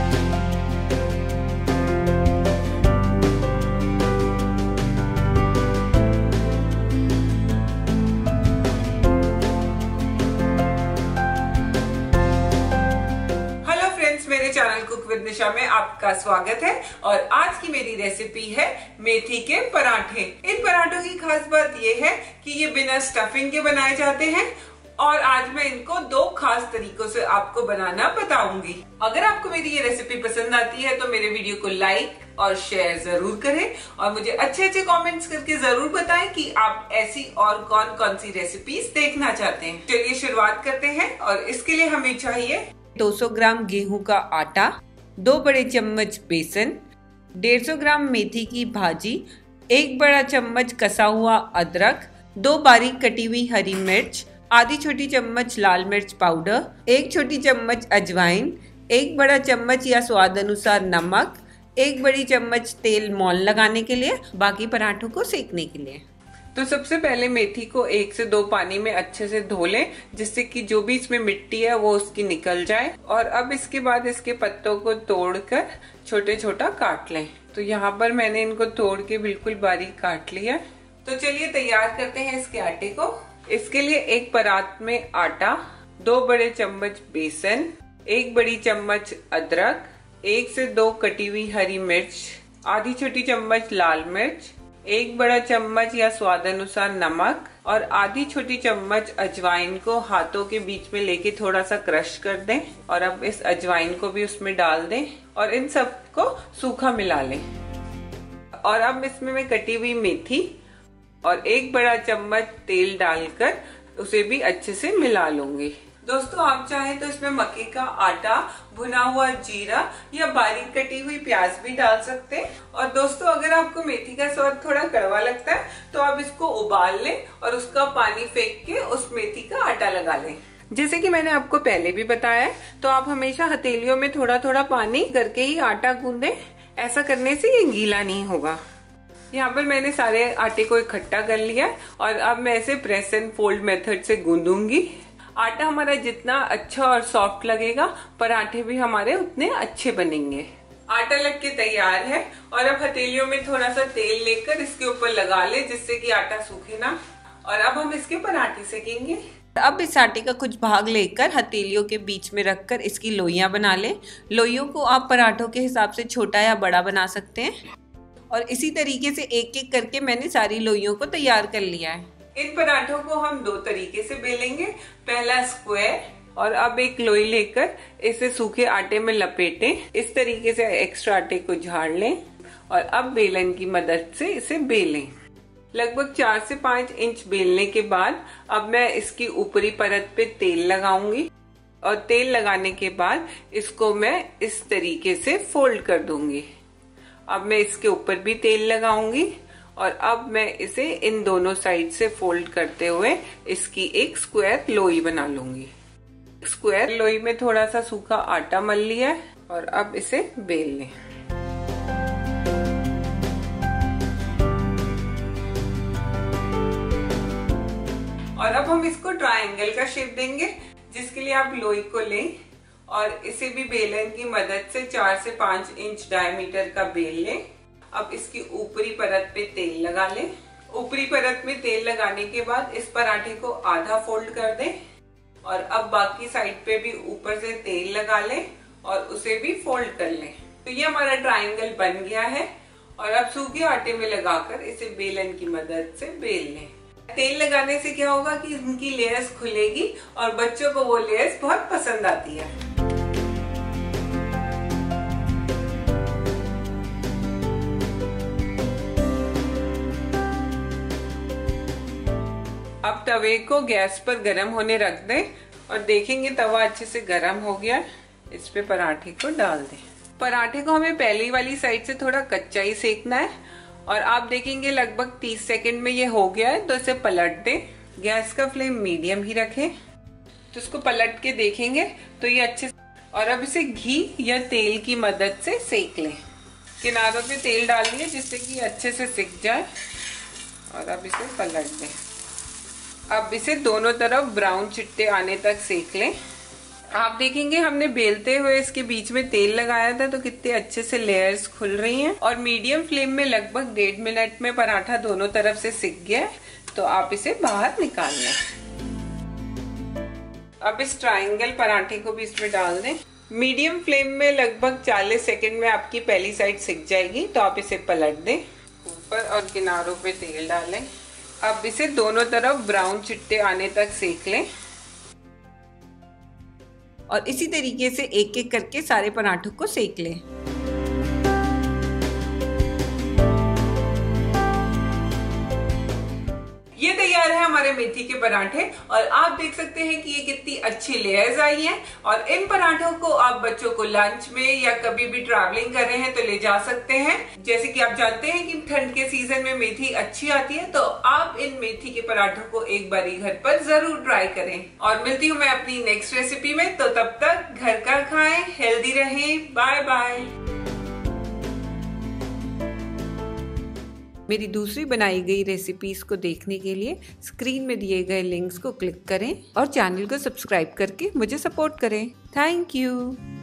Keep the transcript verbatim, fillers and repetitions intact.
Cook with निशा में आपका स्वागत है। और आज की मेरी रेसिपी है मेथी के पराठे। इन पराठों की खास बात यह है कि ये बिना स्टफिंग के बनाए जाते हैं और आज मैं इनको दो खास तरीकों से आपको बनाना बताऊंगी। अगर आपको मेरी ये रेसिपी पसंद आती है तो मेरे वीडियो को लाइक और शेयर जरूर करें और मुझे अच्छे अच्छे कमेंट्स करके जरूर बताएं कि आप ऐसी और कौन कौन सी रेसिपीज देखना चाहते हैं। चलिए शुरुआत करते हैं। और इसके लिए हमें चाहिए दो सौ ग्राम गेहूं का आटा, दो बड़े चम्मच बेसन, डेढ़ सौ ग्राम मेथी की भाजी, एक बड़ा चम्मच कसा हुआ अदरक, दो बारीक कटी हुई हरी मिर्च, आधी छोटी चम्मच लाल मिर्च पाउडर, एक छोटी चम्मच अजवाइन, एक बड़ा चम्मच या स्वाद अनुसार नमक, एक बड़ी चम्मच तेल मौन लगाने के लिए, बाकी पराठों को सेकने के लिए। तो सबसे पहले मेथी को एक से दो पानी में अच्छे से धो लें जिससे कि जो भी इसमें मिट्टी है वो उसकी निकल जाए। और अब इसके बाद इसके पत्तों को तोड़कर छोटे छोटा काट लें। तो यहाँ पर मैंने इनको तोड़ के बिल्कुल बारीक काट लिया। तो चलिए तैयार करते हैं इसके आटे को। इसके लिए एक परात में आटा, दो बड़े चम्मच बेसन, एक बड़ी चम्मच अदरक, एक से दो कटी हुई हरी मिर्च, आधी छोटी चम्मच लाल मिर्च, एक बड़ा चम्मच या स्वाद अनुसार नमक और आधी छोटी चम्मच अजवाइन को हाथों के बीच में लेके थोड़ा सा क्रश कर दें। और अब इस अजवाइन को भी उसमें डाल दें और इन सबको सूखा मिला लें। और अब इसमें मैं कटी हुई मेथी और एक बड़ा चम्मच तेल डालकर उसे भी अच्छे से मिला लूंगी। दोस्तों आप चाहें तो इसमें मक्के का आटा, भुना हुआ जीरा या बारीक कटी हुई प्याज भी डाल सकते हैं। और दोस्तों अगर आपको मेथी का स्वाद थोड़ा कड़वा लगता है तो आप इसको उबाल लें और उसका पानी फेंक के उस मेथी का आटा लगा लें। जैसे कि मैंने आपको पहले भी बताया है तो आप हमेशा हथेलियों में थोड़ा थोड़ा पानी करके ही आटा गूंदें। ऐसा करने से ये गीला नहीं होगा। यहाँ पर मैंने सारे आटे को इकट्ठा कर लिया और अब मैं इसे प्रेस एंड फोल्ड मेथड से गूंदूंगी। आटा हमारा जितना अच्छा और सॉफ्ट लगेगा पराठे भी हमारे उतने अच्छे बनेंगे। आटा लग के तैयार है और अब हथेलियों में थोड़ा सा तेल लेकर इसके ऊपर लगा ले जिससे कि आटा सूखे ना। और अब हम इसके पराठे सेकेंगे। अब इस आटे का कुछ भाग लेकर हथेलियों के बीच में रखकर इसकी लोइयां बना ले। लोइयों को आप पराठों के हिसाब से छोटा या बड़ा बना सकते हैं। और इसी तरीके से एक एक करके मैंने सारी लोइयों को तैयार कर लिया है। इन पराठों को हम दो तरीके से बेलेंगे। पहला स्क्वायर, और अब एक लोई लेकर इसे सूखे आटे में लपेटें। इस तरीके से एक्स्ट्रा आटे को झाड़ लें और अब बेलन की मदद से इसे बेलें। लगभग चार से पांच इंच बेलने के बाद अब मैं इसकी ऊपरी परत पे तेल लगाऊंगी और तेल लगाने के बाद इसको मैं इस तरीके से फोल्ड कर दूंगी। अब मैं इसके ऊपर भी तेल लगाऊंगी और अब मैं इसे इन दोनों साइड से फोल्ड करते हुए इसकी एक स्क्वायर लोई बना लूंगी। स्क्वायर लोई में थोड़ा सा सूखा आटा मल लिया है और अब इसे बेल लें। और अब हम इसको ट्रायंगल का शेप देंगे जिसके लिए आप लोई को लें और इसे भी बेलन की मदद से चार से पांच इंच डायमीटर का बेल लें। अब इसकी ऊपरी परत पे तेल लगा लें। ऊपरी परत में तेल लगाने के बाद इस पराठे को आधा फोल्ड कर दें और अब बाकी साइड पे भी ऊपर से तेल लगा लें और उसे भी फोल्ड कर लें। तो ये हमारा ट्रायंगल बन गया है। और अब सूखे आटे में लगाकर इसे बेलन की मदद से बेल लें। तेल लगाने से क्या होगा कि इनकी लेयर्स खुलेगी और बच्चों को वो लेयर्स बहुत पसंद आती है। अब तवे को गैस पर गरम होने रख दें और देखेंगे तवा अच्छे से गरम हो गया। इस पे पराठे को डाल दें। पराठे को हमें पहली वाली साइड से थोड़ा कच्चा ही सेकना है और आप देखेंगे लगभग तीस सेकंड में ये हो गया है तो इसे पलट दें। गैस का फ्लेम मीडियम ही रखें। तो इसको पलट के देखेंगे तो ये अच्छे से। और अब इसे घी या तेल की मदद से सेक लें। किनारों पे तेल डाल दिए जिससे कि अच्छे से सिक जाए और अब इसे पलट दें। अब इसे दोनों तरफ ब्राउन चिट्टे आने तक सेक लें। आप देखेंगे हमने बेलते हुए इसके बीच में तेल लगाया था तो कितने अच्छे से लेयर्स खुल रही हैं। और मीडियम फ्लेम में लगभग डेढ़ मिनट में पराठा दोनों तरफ से सिक गया है, तो आप इसे बाहर निकाल लें। अब इस ट्रायंगल पराठे को भी इसमें डाल दें। मीडियम फ्लेम में लगभग चालीस सेकंड में आपकी पहली साइड सिक जाएगी, तो आप इसे पलट दें। ऊपर और किनारों पे तेल डालें। अब इसे दोनों तरफ ब्राउन चिट्टे आने तक सेक लें और इसी तरीके से एक एक करके सारे पराठों को सेक लें। ये तैयार है हमारे मेथी के पराठे और आप देख सकते हैं कि ये कितनी अच्छी लेयर्स आई हैं। और इन पराठों को आप बच्चों को लंच में या कभी भी ट्रैवलिंग कर रहे हैं तो ले जा सकते हैं। जैसे कि आप जानते हैं कि ठंड के सीजन में मेथी अच्छी आती है, तो आप इन मेथी के पराठों को एक बार घर पर जरूर ट्राई करें। और मिलती हूँ मैं अपनी नेक्स्ट रेसिपी में, तो तब तक घर का खाएं, हेल्दी रहें। Bye bye. मेरी दूसरी बनाई गई रेसिपीज को देखने के लिए स्क्रीन में दिए गए लिंक्स को क्लिक करें और चैनल को सब्सक्राइब करके मुझे सपोर्ट करें। Thank you.